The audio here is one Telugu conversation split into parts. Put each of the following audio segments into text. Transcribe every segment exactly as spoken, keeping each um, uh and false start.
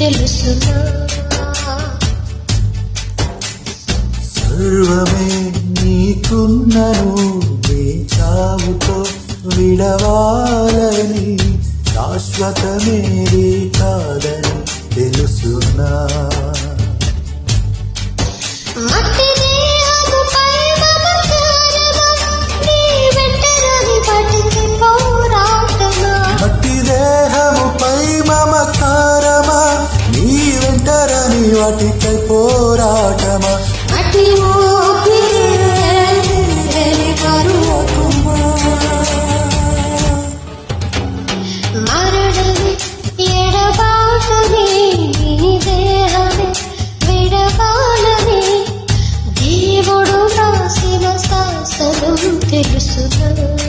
తెలుసునా సర్వమే నీకున్నను నీ చావుతో విడవాలని శాశ్వతమేది కాదని తెలుసునా మట్టి దేహముపై మమకారమా నీ వెంటరాని వాటికి పోరాటమా మట్టి దేహముపై మమకారమా నీ వెంటరాని వాటికై పోరాటమా అతి ఊపిరి కరువకుమా మరణమే ఎడబాటుని నీ దేహమే విడవాలని దేవుడు రాసిన శాసనం తెలుసునా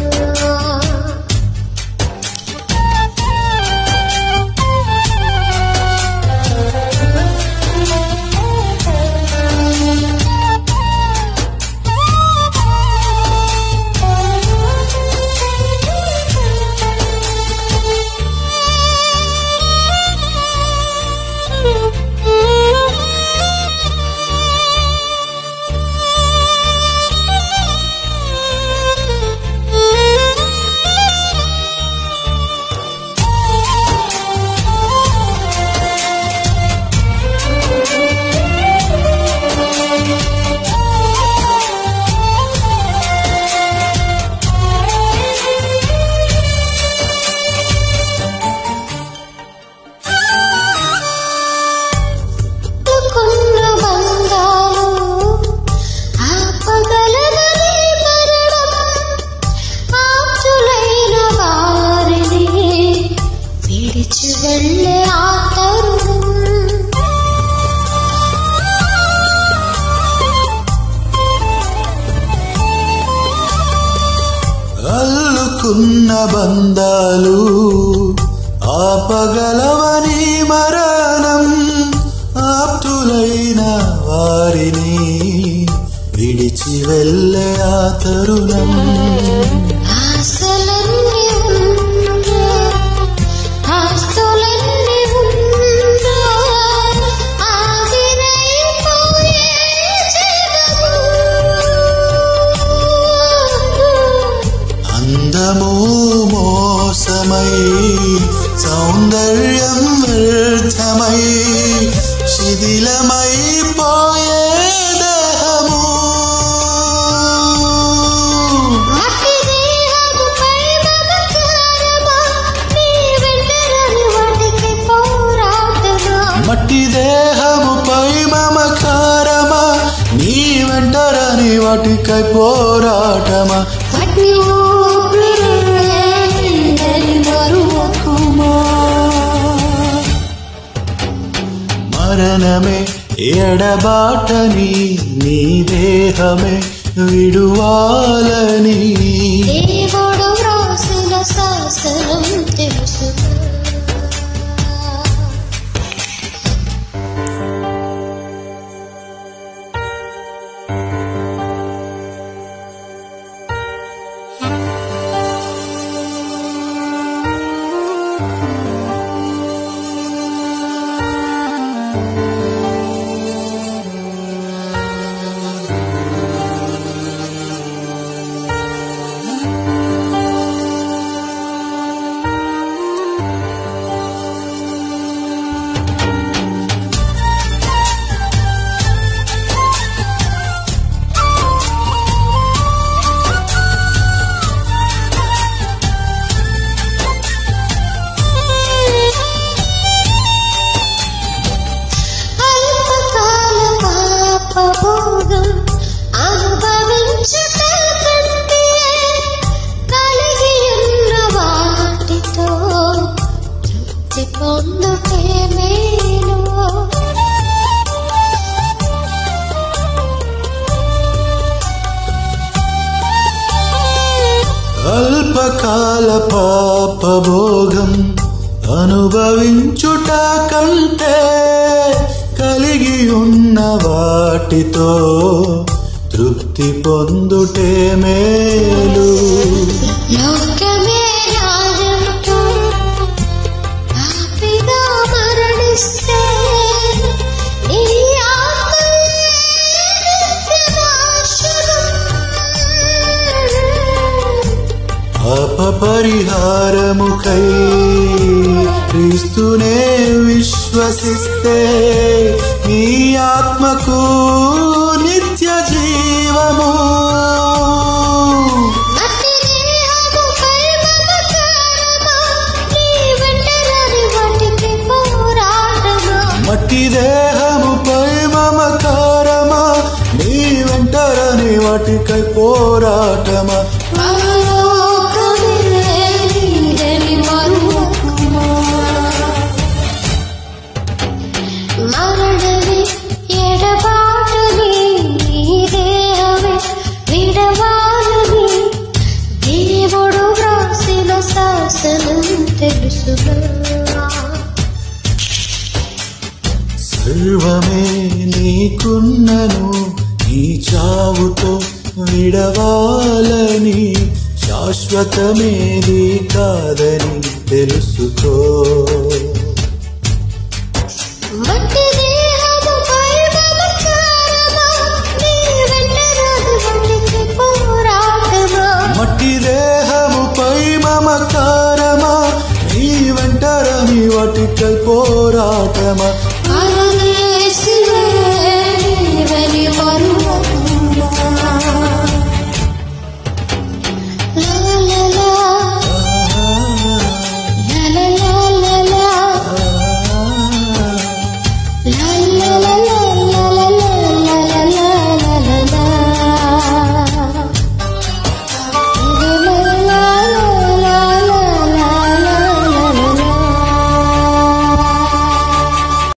అల్లుకున్న బంధాలు ఆపగలవని మరణం ఆప్తులైన వారిని విడిచి వెళ్ళే ఆ తరుణం అందము మోసమై సౌందర్యం వ్యర్థమై శిథిలమై పోయే దేహము మట్టి దేహముపై మమకారమా నీ వెంటరాని వాటికై పోరాటమా మరణమే ఎడబాటని నీ దేహమే విడువాలని దేవుడు రాసిన శాసనం తెలుసునా అల్పకాల పాపభోగం అనుభవించుట కంటే కలిగి ఉన్న వాటితో తృప్తి పొందుటే మేలు. లోకమే రాజంటూ పాపిగా మరణిస్తే క్రీస్తునే విశ్వసిస్తే నీ ఆత్మకు నిత్య జీవము. మట్టి దేహముపై మమకారమా నీ వెంటరని వాటికై పోరాటమా. మరణమే ఎడబాటుని నీ దేహమే విడవాలని దేవుడు వ్రాసిన శాసనం తెలుసుగా. సర్వమే నీకున్నను నీ చావుతో విడవాలని శాశ్వతమేది కాదని తెలుసుకో. మట్టి దేహముపై మమకారమా నీ వెంటరాని వాటికి పోరాటమా. మట్టి దేహముపై మమకారమా నీ వెంటరని వాటికై పోరాటమా.